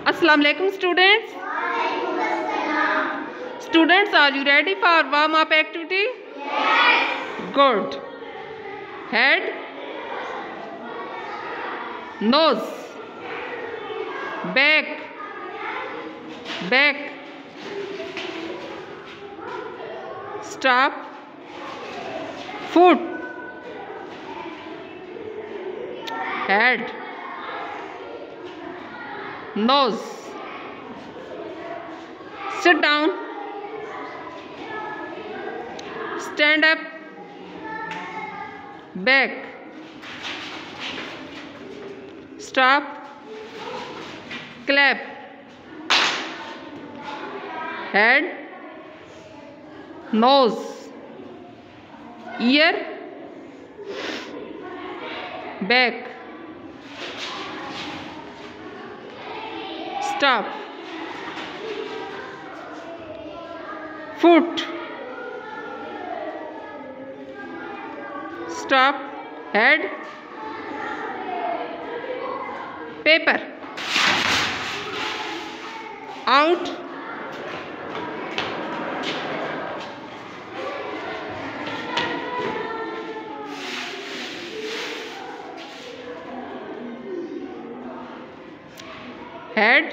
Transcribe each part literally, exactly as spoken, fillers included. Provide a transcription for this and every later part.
Assalamu alaikum students. Students, are you ready for warm up activity? Yes. Good. Head, nose, back, back, stop, foot, head, nose, sit down, stand up, back, stop, clap, head, nose, ear, back, stop, foot, stop, head, paper, out, head,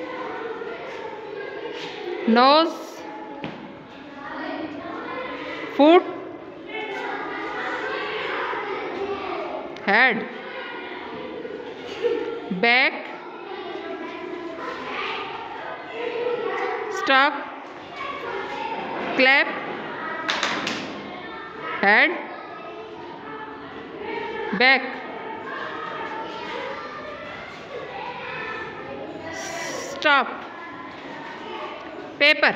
nose, foot, head, back, stop, clap, head, back, stop, paper,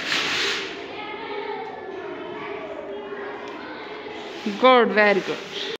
good, very good.